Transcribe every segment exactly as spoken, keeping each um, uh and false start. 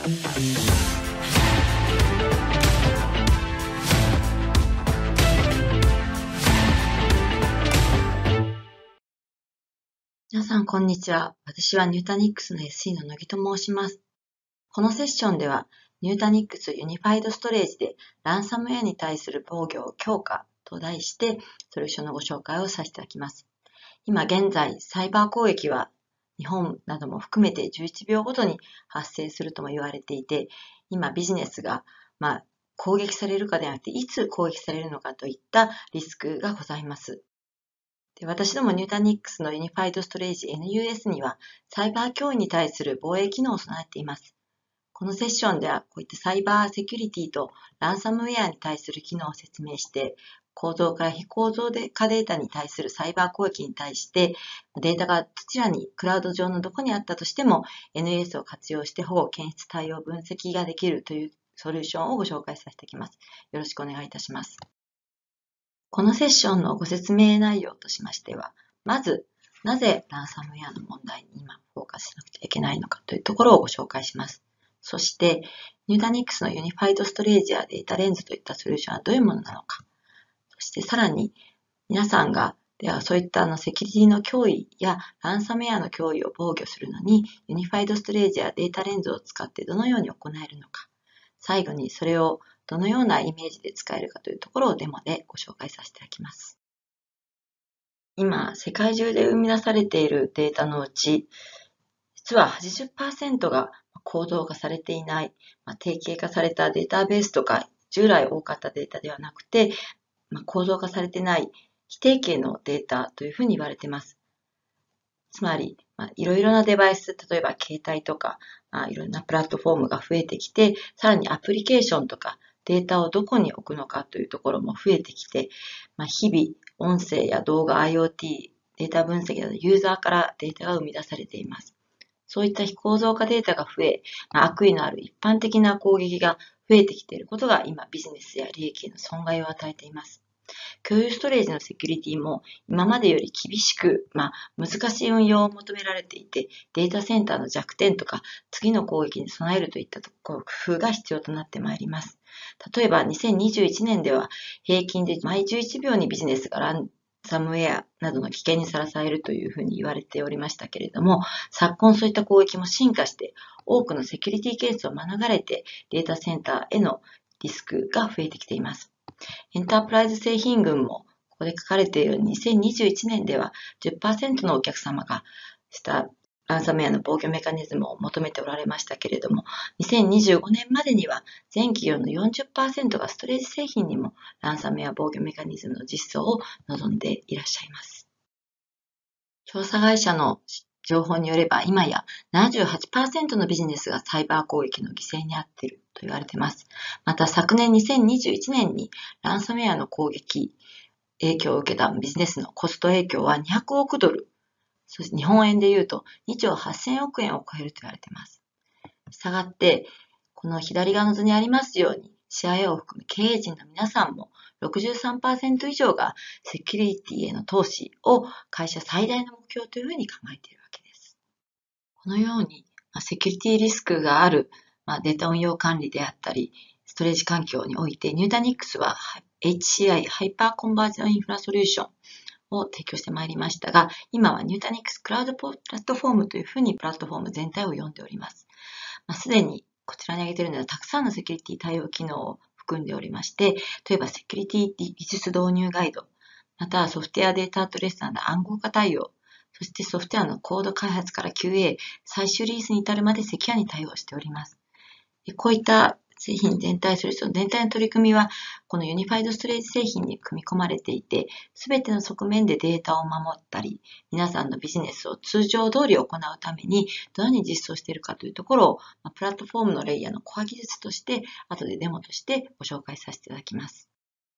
皆さん、こんにちは。私はニュータニックスの エスイー の乃木と申します。このセッションでは、ニュータニックスユニファイドストレージでランサムウェアに対する防御を強化と題して、ソリューションのご紹介をさせていただきます。今現在、サイバー攻撃は日本なども含めてじゅういちびょうごとに発生するとも言われていて、今ビジネスが、まあ、攻撃されるかではなくて、いつ攻撃されるのかといったリスクがございます。で私どもニュータニックスのユニファイドストレージ エヌユーエス にはサイバー脅威に対する防衛機能を備えています。このセッションではこういったサイバーセキュリティとランサムウェアに対する機能を説明して、構造から非構造化データに対するサイバー攻撃に対して、データがどちらにクラウド上のどこにあったとしても エヌユーエス を活用して保護、検出、対応、分析ができるというソリューションをご紹介させていただきます。よろしくお願いいたします。このセッションのご説明内容としましては、まず、なぜランサムウェアの問題に今フォーカスしなくちゃいけないのかというところをご紹介します。そして、ニュータニックスのユニファイドストレージやデータレンズといったソリューションはどういうものなのか。そしてさらに、皆さんが、ではそういったあのセキュリティの脅威やランサムウェアの脅威を防御するのに、ユニファイドストレージやデータレンズを使ってどのように行えるのか。最後にそれをどのようなイメージで使えるかというところをデモでご紹介させていただきます。今、世界中で生み出されているデータのうち、実は はちじゅっパーセント が構造化されていない、まあ、定型化されたデータベースとか、従来多かったデータではなくて、まあ、構造化されていない非定型のデータというふうに言われています。つまり、まあ、いろいろなデバイス、例えば携帯とか、まあ、いろんなプラットフォームが増えてきて、さらにアプリケーションとかデータをどこに置くのかというところも増えてきて、まあ、日々音声や動画、IoT、データ分析などユーザーからデータが生み出されています。そういった非構造化データが増え、まあ、悪意のある一般的な攻撃が増えてきていることが今ビジネスや利益への損害を与えています。共有ストレージのセキュリティも今までより厳しく、まあ、難しい運用を求められていて、データセンターの弱点とか次の攻撃に備えるといったところ工夫が必要となってまいります。例えばにせんにじゅういちねんでは平均で毎じゅういちびょうにビジネスがランサムウェアなどの危険にさらされるというふうに言われておりましたけれども、昨今そういった攻撃も進化して多くのセキュリティケースを免れてデータセンターへのリスクが増えてきています。エンタープライズ製品群も、ここで書かれているようににせんにじゅういちねんでは じゅっパーセント のお客様がしたランサムウェアの防御メカニズムを求めておられましたけれども、にせんにじゅうごねんまでには全企業の よんじゅっパーセント がストレージ製品にもランサムウェア防御メカニズムの実装を望んでいらっしゃいます。調査会社の情報によれば、今や ななじゅうはちパーセント のビジネスがサイバー攻撃の犠牲に遭っていると言われています。また昨年にせんにじゅういちねんにランサムウェアの攻撃影響を受けたビジネスのコスト影響はにひゃくおくドル、そして日本円で言うとにちょうはっせんおくえんを超えると言われています。したがって、この左側の図にありますように、シーアイオー を含む経営陣の皆さんも ろくじゅうさんパーセント 以上がセキュリティへの投資を会社最大の目標というふうに考えているわけです。このように、セキュリティリスクがあるデータ運用管理であったり、ストレージ環境において、ニュータニックスは エイチシーアイ、ハイパーコンバージョンインフラソリューションを提供してまいりましたが、今はニュータニックスクラウドプラットフォームというふうにプラットフォーム全体を呼んでおります。すでにこちらに挙げているのはたくさんのセキュリティ対応機能を含んでおりまして、例えばセキュリティ技術導入ガイド、またはソフトウェアデータアドレスなど暗号化対応、そしてソフトウェアのコード開発から キューエー、最終リリースに至るまでセキュアに対応しております。こういった製品全体、ソリューション全体の取り組みは、このユニファイドストレージ製品に組み込まれていて、すべての側面でデータを守ったり、皆さんのビジネスを通常通り行うために、どのように実装しているかというところを、プラットフォームのレイヤーのコア技術として、後でデモとしてご紹介させていただきます。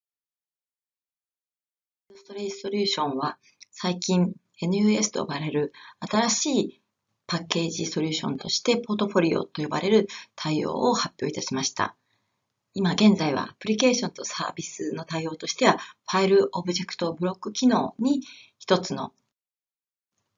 ストレージソリューションは、最近 エヌユーエス と呼ばれる新しいパッケージソリューションとしてポートフォリオと呼ばれる対応を発表いたしました。今現在はアプリケーションとサービスの対応としては、ファイルオブジェクトブロック機能に一つの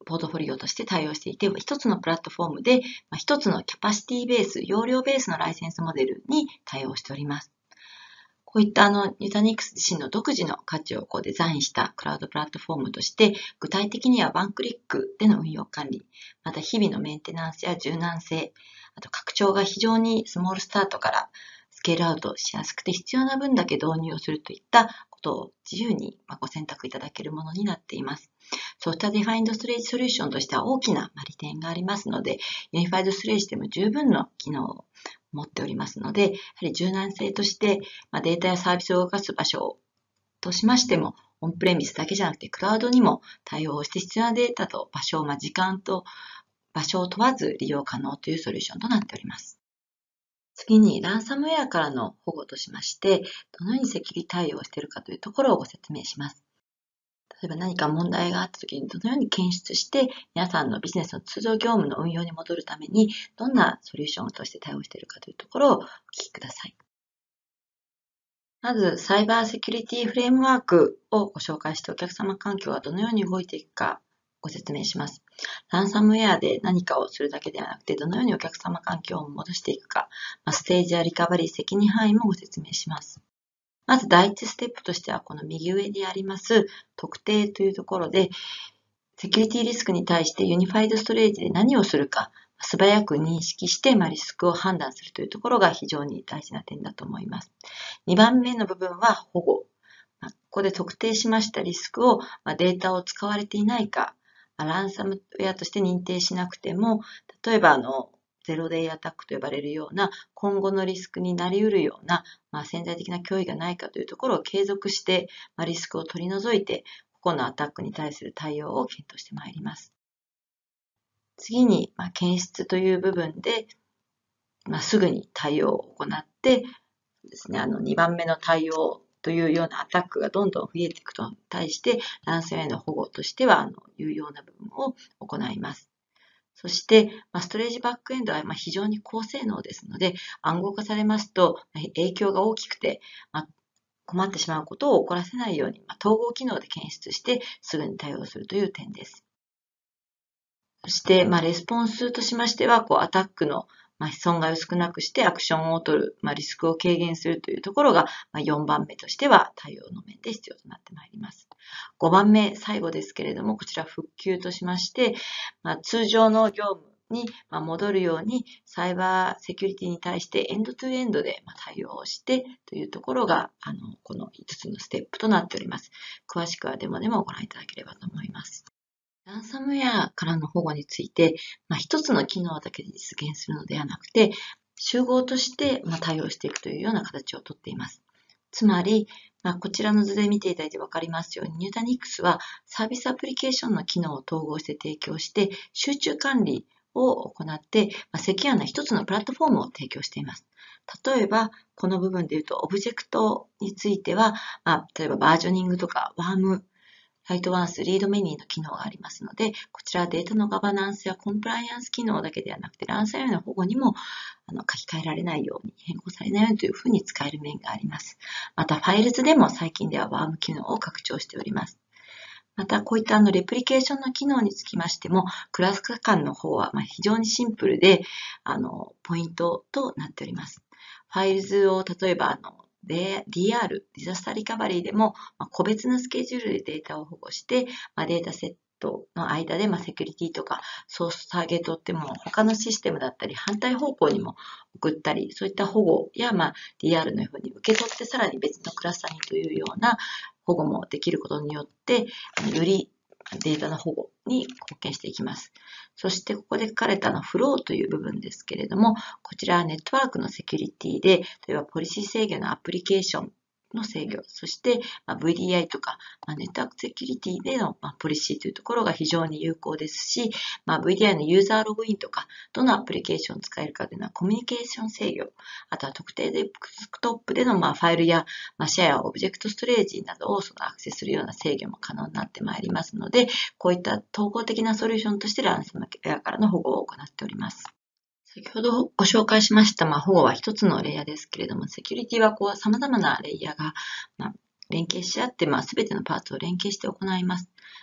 ポートフォリオとして対応していて、一つのプラットフォームで、まあ、一つのキャパシティベース、容量ベースのライセンスモデルに対応しております。こういったあの、ニュータニクス自身の独自の価値をこうデザインしたクラウドプラットフォームとして、具体的にはワンクリックでの運用管理、また日々のメンテナンスや柔軟性、あと拡張が非常にスモールスタートからスケールアウトしやすくて必要な分だけ導入をするといったことを自由にご選択いただけるものになっています。ソフトウェアディファインドストレージソリューションとしては大きな利点がありますので、ユニファイドストレージでも十分の機能を持っておりますので、やはり柔軟性として、まあ、データやサービスを動かす場所としましても、オンプレミスだけじゃなくてクラウドにも対応して必要なデータと場所を、まあ、時間と場所を問わず利用可能というソリューションとなっております。次に、ランサムウェアからの保護としまして、どのようにセキュリティ対応をしているかというところをご説明します。例えば何か問題があったときにどのように検出して皆さんのビジネスの通常業務の運用に戻るためにどんなソリューションとして対応しているかというところをお聞きください。まず、サイバーセキュリティフレームワークをご紹介してお客様環境がどのように動いていくかご説明します。ランサムウェアで何かをするだけではなくてどのようにお客様環境を戻していくか、ステージやリカバリー責任範囲もご説明します。まず第一ステップとしては、この右上にあります特定というところで、セキュリティリスクに対してユニファイドストレージで何をするか、素早く認識して、まあ、リスクを判断するというところが非常に大事な点だと思います。にばんめの部分は保護。まあ、ここで特定しましたリスクを、まあ、データを使われていないか、まあ、ランサムウェアとして認定しなくても、例えばあの、ゼロデイアタックと呼ばれるような今後のリスクになり得るような、まあ、潜在的な脅威がないかというところを継続して、まあ、リスクを取り除いて、個々のアタックに対する対応を検討してまいります。次に、まあ、検出という部分で、まあ、すぐに対応を行ってですね、あのにばんめの対応というようなアタックがどんどん増えていくとに対して、ランサムウェアの保護としてはあの有用な部分を行います。そして、まあ、ストレージバックエンドはまあ非常に高性能ですので、暗号化されますと影響が大きくて、まあ、困ってしまうことを起こらせないように、まあ、統合機能で検出してすぐに対応するという点です。そして、まあ、レスポンスとしましては、こうアタックのまあ、損害を少なくしてアクションを取る、まあ、リスクを軽減するというところが、まあ、よんばんめとしては対応の面で必要となってまいります。ごばんめ、最後ですけれども、こちら復旧としまして、まあ、通常の業務に戻るようにサイバーセキュリティに対してエンドトゥエンドで対応をしてというところがあのこのいつつのステップとなっております。詳しくはデモでもご覧いただければと思います。ランサムウェアからの保護について、まあ、一つの機能だけで実現するのではなくて、集合として対応していくというような形をとっています。つまり、まあ、こちらの図で見ていただいて分かりますように、ニュータニクスはサービスアプリケーションの機能を統合して提供して、集中管理を行って、まあ、セキュアな一つのプラットフォームを提供しています。例えば、この部分で言うと、オブジェクトについては、まあ、例えばバージョニングとかワーム、ライトワンス、リードメニューの機能がありますので、こちらはデータのガバナンスやコンプライアンス機能だけではなくて、ランサムウェアの保護にもあの書き換えられないように、変更されないようにというふうに使える面があります。また、ファイルズでも最近ではワーム機能を拡張しております。また、こういったあのレプリケーションの機能につきましても、クラス化間の方はまあ非常にシンプルで、あの、ポイントとなっております。ファイルズを例えば、あの、で ディーアール、ディザスターリカバリーでも、まあ、個別のスケジュールでデータを保護して、まあ、データセットの間で、まあ、セキュリティとかソースターゲットっても他のシステムだったり反対方向にも送ったり、そういった保護や、まあ、ディーアール のように受け取ってさらに別のクラスターにというような保護もできることによって、よりデータの保護に貢献していきます。そしてここで書かれたのフローという部分ですけれども、こちらはネットワークのセキュリティで、例えばポリシー制御のアプリケーションの制御、そして ブイディーアイ とかネットワークセキュリティでのポリシーというところが非常に有効ですし、ブイディーアイ のユーザーログインとか、どのアプリケーションを使えるかというのはコミュニケーション制御、あとは特定デスクトップでのファイルやシェア、オブジェクトストレージなどをそのアクセスするような制御も可能になってまいりますので、こういった統合的なソリューションとしてランサムウェアからの保護を行っております。先ほどご紹介しました、まあ、保護は一つのレイヤーですけれども、セキュリティはこう様々なレイヤーが、まあ、連携し合って、まあ、全てのパーツを連携して行います。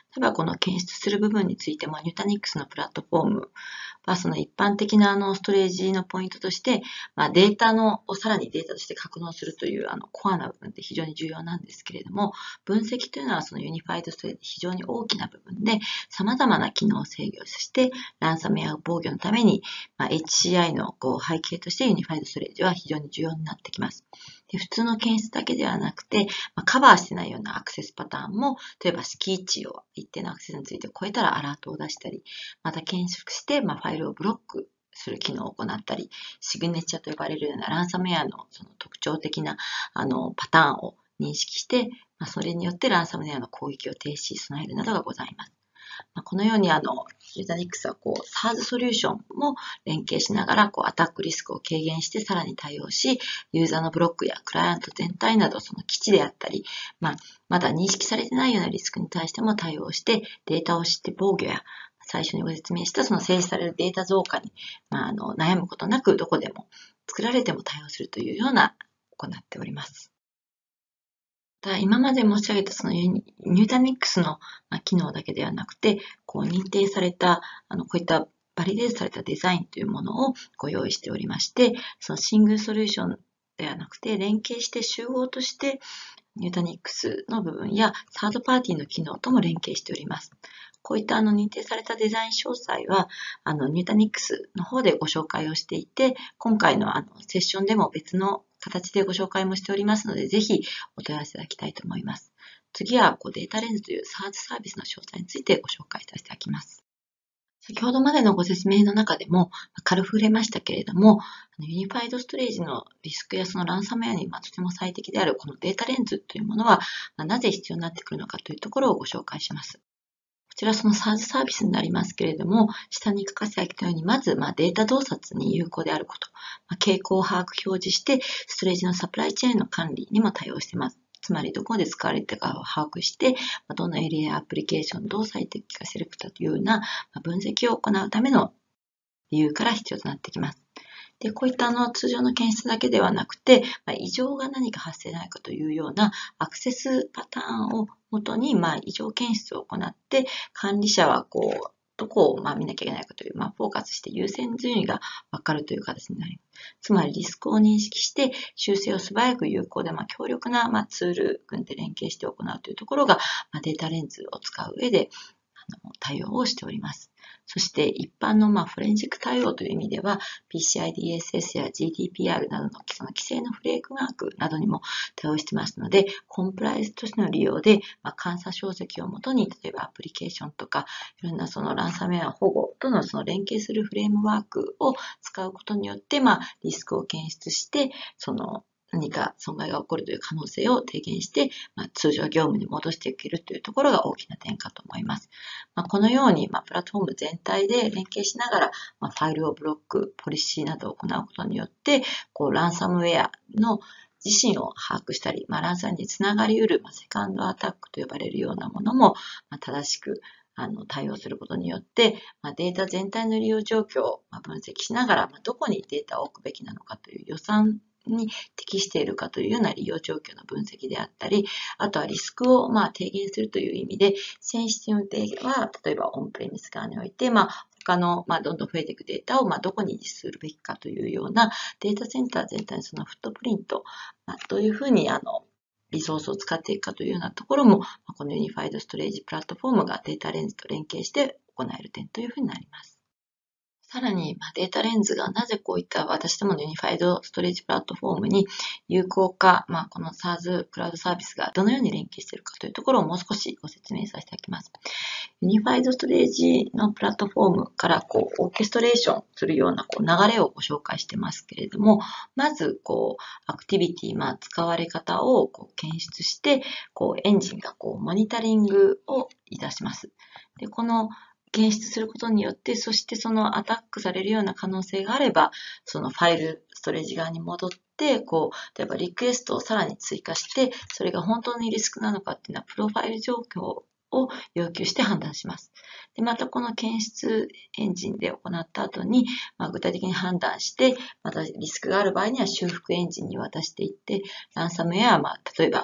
えばこの検出する部分についても、ニュータニックスのプラットフォームは、その一般的なあのストレージのポイントとして、まあ、データのをさらにデータとして格納するというあのコアな部分って非常に重要なんですけれども、分析というのはそのユニファイドストレージ非常に大きな部分で、様々な機能を制御して、ランサムウェア防御のために、まあ、エイチシーアイ のこう背景としてユニファイドストレージは非常に重要になってきます。で普通の検出だけではなくて、まあ、カバーしてないようなアクセスパターンも、例えば敷地を一定のアクセスについて超えたらアラートを出したり、また検出して、まあ、ファイルをブロックする機能を行ったり、シグネチャーと呼ばれるようなランサムウェアのその特徴的なあのパターンを認識して、まあ、それによってランサムウェアの攻撃を停止、備えるなどがございます。まあ、このようにあの、ユーザニックスはこう サーズ ソリューションも連携しながらこうアタックリスクを軽減してさらに対応し、ユーザーのブロックやクライアント全体などその基地であったり、まあ、まだ認識されてないようなリスクに対しても対応して、データを知って防御や最初にご説明したその生成されるデータ増加に、まあ、あの悩むことなくどこでも作られても対応するというような行っております。ただ今まで申し上げたそのニュータニックスの機能だけではなくて、こう認定された、あのこういったバリデートされたデザインというものをご用意しておりまして、そのシングルソリューションではなくて、連携して集合としてニュータニックスの部分やサードパーティーの機能とも連携しております。こういったあの認定されたデザイン詳細は、あのニュータニックスの方でご紹介をしていて、今回のあのセッションでも別の形でご紹介もしておりますので、ぜひお問い合わせいただきたいと思います。次はこうデータレンズというサーズサービスの詳細についてご紹介させていただきます。先ほどまでのご説明の中でも軽く触れましたけれども、ユニファイドストレージのリスクやそのランサムウェアにとても最適であるこのデータレンズというものはなぜ必要になってくるのかというところをご紹介します。こちらそのサーズサービスになりますけれども、下に書かせてあげたように、まずまあデータ洞察に有効であること、まあ、傾向を把握表示して、ストレージのサプライチェーンの管理にも対応しています。つまりどこで使われているかを把握して、どのエリアやアプリケーションをどう最適化するかというような分析を行うための理由から必要となってきます。で、こういったあの通常の検出だけではなくて、まあ、異常が何か発生ないかというようなアクセスパターンをもとに、まあ、異常検出を行って、管理者はこう、どこをまあ見なきゃいけないかという、まあ、フォーカスして優先順位が分かるという形になります。つまりリスクを認識して、修正を素早く有効で、まあ、強力なまあツール群で連携して行うというところが、まあ、データレンズを使う上であの対応をしております。そして一般のまあフォレンジック対応という意味では ピーシーアイディーエスエス や ジーディーピーアール などのその規制のフレームワークなどにも対応していますので、コンプライアンスとしての利用で、まあ、監査証跡をもとに、例えばアプリケーションとか、いろんなそのランサムウェア保護とのその連携するフレームワークを使うことによって、まあ、リスクを検出して、その何か損害が起こるという可能性を低減して、まあ、通常業務に戻していけるというところが大きな点かと思います。まあ、このように、まあ、プラットフォーム全体で連携しながら、まあ、ファイルをブロック、ポリシーなどを行うことによって、こうランサムウェアの自身を把握したり、まあ、ランサムにつながり得る、まあ、セカンドアタックと呼ばれるようなものも、まあ、正しくあの対応することによって、まあ、データ全体の利用状況を分析しながら、まあ、どこにデータを置くべきなのかという予算に適しているかというような利用状況の分析であったり、あとはリスクをまあ低減するという意味で、センシティブデータは、例えばオンプレミス側において、まあ、他の、まあ、どんどん増えていくデータを、まあ、どこに維持するべきかというような、データセンター全体のそのフットプリント、まあ、どういうふうに、あの、リソースを使っていくかというようなところも、このユニファイドストレージプラットフォームがデータレンズと連携して行える点というふうになります。さらに、データレンズがなぜこういった私どものユニファイドストレージプラットフォームに有効か、まあ、この サーズ クラウドサービスがどのように連携しているかというところをもう少しご説明させていただきます。ユニファイドストレージのプラットフォームからこうオーケストレーションするようなこう流れをご紹介してますけれども、まずこうアクティビティ、まあ、使われ方をこう検出して、こうエンジンがこうモニタリングをいたします。で、この検出することによって、そしてそのアタックされるような可能性があれば、そのファイル、ストレージ側に戻って、こう、例えばリクエストをさらに追加して、それが本当にリスクなのかっていうのは、プロファイル状況を要求して判断します。で、またこの検出エンジンで行った後に、まあ、具体的に判断して、またリスクがある場合には修復エンジンに渡していって、ランサムウェアは、まあ、例えば、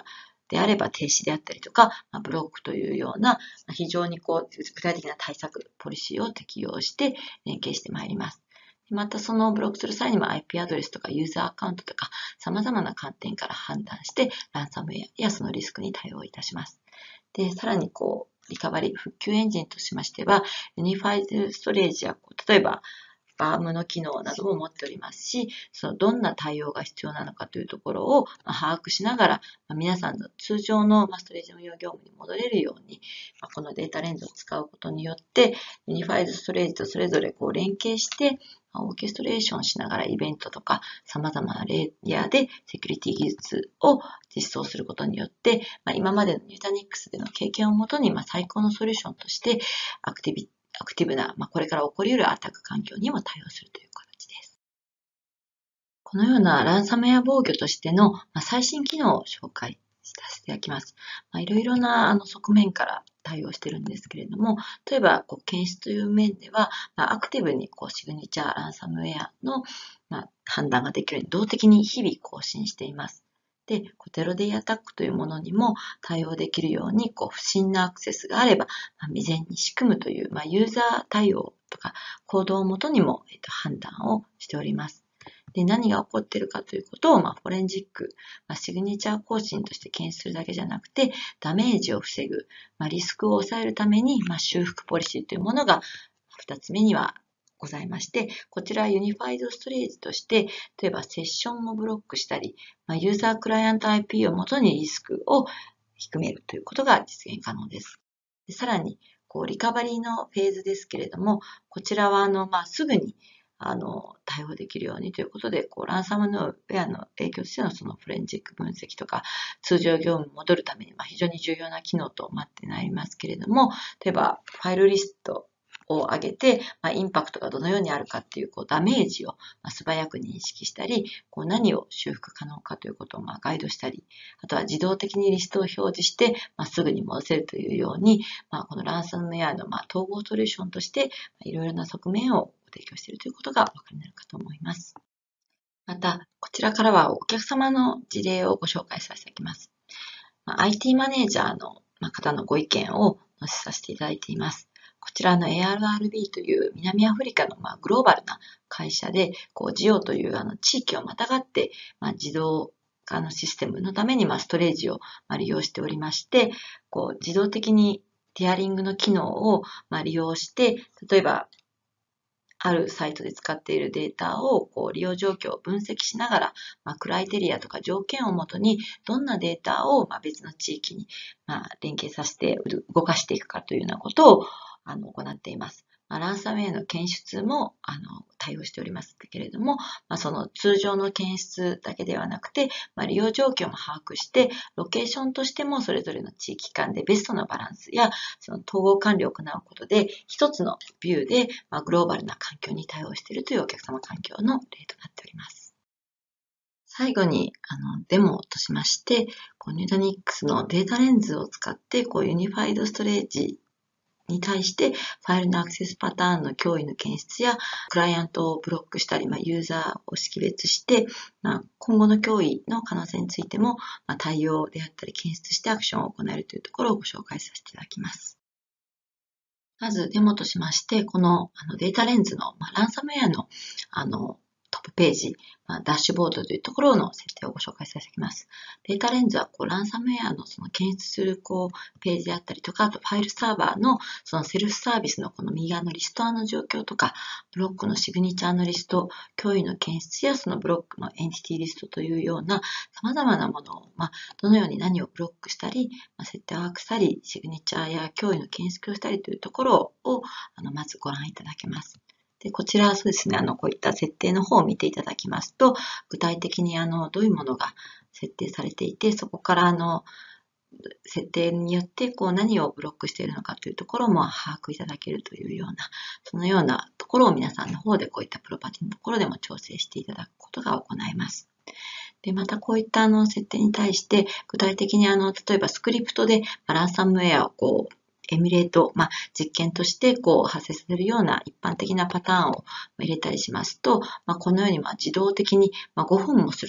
であれば停止であったりとか、まあ、ブロックというような、まあ、非常にこう具体的な対策、ポリシーを適用して連携してまいります。またそのブロックする際にも アイピー アドレスとかユーザーアカウントとか様々な観点から判断してランサムウェアやそのリスクに対応いたします。で、さらにこう、リカバリー、復旧エンジンとしましては、ユニファイドストレージや、例えば、バームの機能なども持っておりますし、そのどんな対応が必要なのかというところを把握しながら、皆さんの通常のストレージ運用業務に戻れるように、このデータレンズを使うことによって、ユニファイドストレージとそれぞれこう連携して、オーケストレーションしながらイベントとか様々なレイヤーでセキュリティ技術を実装することによって、今までのニュータニックスでの経験をもとに最高のソリューションとしてアクティビアクティブな、まあ、これから起こり得るアタック環境にも対応するという形です。このようなランサムウェア防御としての、まあ、最新機能を紹介させていただきます。まあ、いろいろなあの側面から対応しているんですけれども、例えばこう検出という面では、まあ、アクティブにこうシグニチャーランサムウェアの、まあ、判断ができるように動的に日々更新しています。で、ゼロデイアタックというものにも対応できるように、こう不審なアクセスがあれば、まあ、未然に仕組むという、まあ、ユーザー対応とか行動をもとにも、えっと、判断をしております。で、何が起こっているかということを、まあ、フォレンジック、まあ、シグニチャー更新として検出するだけじゃなくて、ダメージを防ぐ、まあ、リスクを抑えるために、まあ、修復ポリシーというものが二つ目にはございまして、こちらユニファイドストレージとして、例えばセッションをブロックしたり、まあ、ユーザークライアント アイピー をもとにリスクを低めるということが実現可能です。でさらに、こうリカバリーのフェーズですけれども、こちらはあの、まあ、すぐにあの対応できるようにということで、こうランサムウェアの影響としてのそのフォレンジック分析とか、通常業務に戻るために、まあ、非常に重要な機能となってまいりますけれども、例えばファイルリストを上げて、まあ、インパクトがどのようにあるかっていう、こうダメージを素早く認識したり、こう何を修復可能かということをまあガイドしたり、あとは自動的にリストを表示して、まあ、すぐに戻せるというように、まあ、このランサムウェアのまあ統合ソリューションとして、いろいろな側面をご提供しているということがお分かりになるかと思います。また、こちらからはお客様の事例をご紹介させていただきます。まあ、アイティー マネージャーの方のご意見を載せさせていただいています。こちらの エーアールアールビー という南アフリカのまあグローバルな会社で、こうジオというあの地域をまたがって、まあ、自動化のシステムのためにまあストレージをまあ利用しておりまして、こう自動的にティアリングの機能をまあ利用して、例えばあるサイトで使っているデータをこう利用状況を分析しながら、まあ、クライテリアとか条件をもとにどんなデータをまあ別の地域にまあ連携させて動かしていくかというようなことをあの行っています。まあ、ランサムウェアの検出もあの対応しておりますけれども、まあ、その通常の検出だけではなくて、まあ、利用状況も把握して、ロケーションとしてもそれぞれの地域間でベストなバランスやその統合管理を行うことで、一つのビューで、まあ、グローバルな環境に対応しているというお客様環境の例となっております。最後に、あの、デモとしまして、こうニュータニックスのデータレンズを使って、こうユニファイドストレージに対してファイルのアクセスパターンの脅威の検出やクライアントをブロックしたり、まあ、ユーザーを識別して、まあ、今後の脅威の可能性についても、まあ、対応であったり検出してアクションを行えるというところをご紹介させていただきます。まずデモとしまして、このあのデータレンズの、まあ、ランサムウェアのあのトップページ、まあ、ダッシュボードというところの設定をご紹介させていただきます。データレンズはこうランサムウェアのその検出するこうページであったりとか、あとファイルサーバーのそのセルフサービスのこの右側のリストアの状況とか、ブロックのシグニチャーのリスト、脅威の検出やそのブロックのエンティティリストというような様々なものを、まあ、どのように何をブロックしたり、まあ、設定を把握したり、シグニチャーや脅威の検出をしたりというところをあのまずご覧いただけます。でこちらはそうですね、あの、こういった設定の方を見ていただきますと、具体的にあの、どういうものが設定されていて、そこからあの、設定によってこう何をブロックしているのかというところも把握いただけるというような、そのようなところを皆さんの方でこういったプロパティのところでも調整していただくことが行えます。で、またこういったあの設定に対して、具体的にあの、例えばスクリプトでランサムウェアをこう、エミュレート、まあ、実験としてこう発生させるような一般的なパターンを入れたりしますと、まあ、このようにまあ自動的にまあごふんもすると、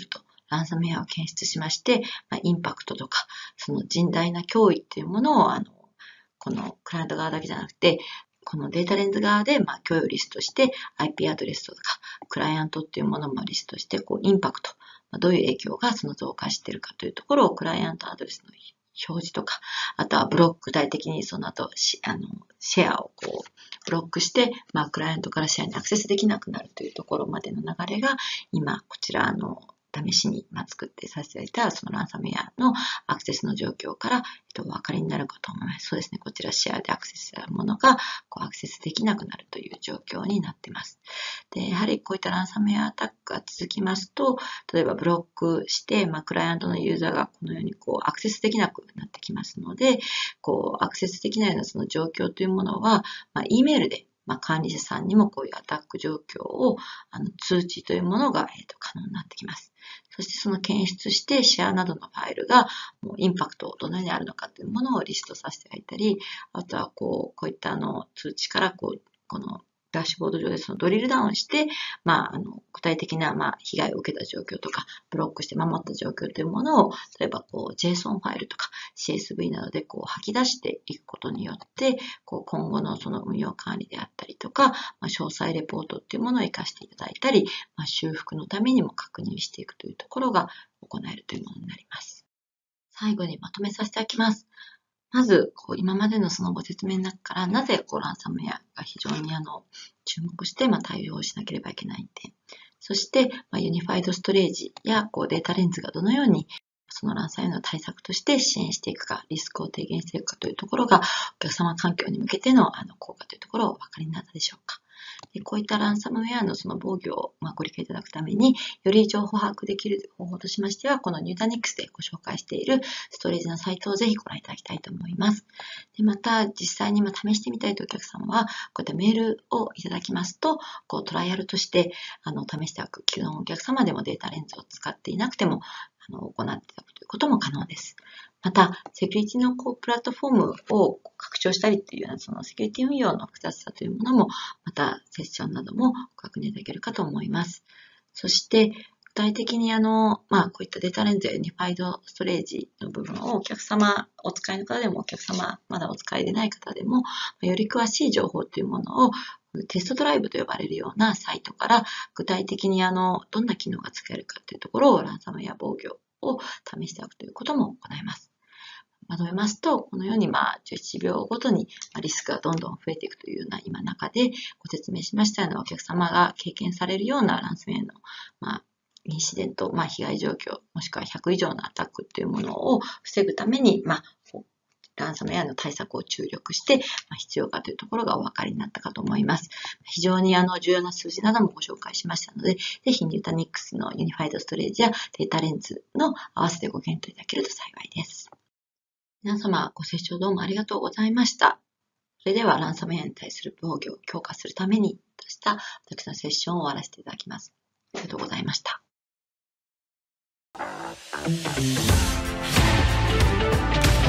ランサムウェアを検出しまして、まあ、インパクトとか、その甚大な脅威っていうものを、あの、このクライアント側だけじゃなくて、このデータレンズ側で、まあ、脅威をリストして、アイピー アドレスとか、クライアントっていうものもリストして、こう、インパクト、まあ、どういう影響がその増加しているかというところを、クライアントアドレスの表示とか、あとはブロック、具体的にその後、あの、シェアをこう、ブロックして、まあ、クライアントからシェアにアクセスできなくなるというところまでの流れが、今、こちら、あの、試しに作ってさせていただいたそのランサムウェアのアクセスの状況から、えっと、お分かりになるかと思います。そうですね。こちらシェアでアクセスしたものがこうアクセスできなくなるという状況になっています。で、やはりこういったランサムウェアアタックが続きますと、例えばブロックして、まあ、クライアントのユーザーがこのようにこうアクセスできなくなってきますので、こうアクセスできないようなその状況というものは、まあ、E メールでまあ、管理者さんにもこういうアタック状況をあの通知というものが、えーと、可能になってきます。そしてその検出してシェアなどのファイルがもうインパクトどのようにあるのかというものをリストさせてあげたり、あとはこうこういったあの通知からこうこのダッシュボード上でそのドリルダウンして、まあ、あの具体的な、まあ、被害を受けた状況とか、ブロックして守った状況というものを、例えばこう ジェイソン ファイルとか シーエスブイ などでこう吐き出していくことによって、こう今後のその運用管理であったりとか、まあ、詳細レポートっていうものを活かしていただいたり、まあ、修復のためにも確認していくというところが行えるというものになります。最後にまとめさせていただきます。まず、こう今までのそのご説明の中から、なぜこうランサムウェアが非常にあの注目して、まあ、対応しなければいけない点。そして、まあ、ユニファイドストレージやこうデータレンズがどのようにそのランサムウェアの対策として支援していくか、リスクを低減していくかというところが、お客様環境に向けてのあの効果というところをお分かりになったでしょうか。でこういったランサムウェアのその防御を、まあ、ご理解いただくために、より情報を把握できる方法としましては、このニュータニックスでご紹介しているストレージのサイトをぜひご覧いただきたいと思います。でまた、実際に試してみたいというお客様は、こういったメールをいただきますと、こうトライアルとしてあの試していただく、既存のお客様でもデータレンズを使っていなくても、あの行っていただくということも可能です。また、セキュリティのこうプラットフォームを拡張したりというような、そのセキュリティ運用の複雑さというものも、またセッションなどもご確認いただけるかと思います。そして、具体的にあの、まあ、こういったデータレンズやユニファイドストレージの部分をお客様、お使いの方でもお客様、まだお使いでない方でも、より詳しい情報というものをテストドライブと呼ばれるようなサイトから具体的にあの、どんな機能が使えるかというところをランサムウェア防御を試していただくということも行います。まとめますと、このようにまあじゅういちびょうごとにリスクがどんどん増えていくというような今中でご説明しましたようなお客様が経験されるようなランサムウェアのまあインシデント、まあ、被害状況、もしくはひゃくいじょうのアタックというものを防ぐために、まあ、ランサムウェアの対策を注力して、まあ、必要かというところがお分かりになったかと思います。非常にあの重要な数字などもご紹介しましたので、ぜひニュータニックスのユニファイドストレージやデータレンズの合わせてご検討いただけると幸いです。皆様ご清聴どうもありがとうございました。それではランサムウェアに対する防御を強化するためにとした私のセッションを終わらせていただきます。ありがとうございました。Thank you.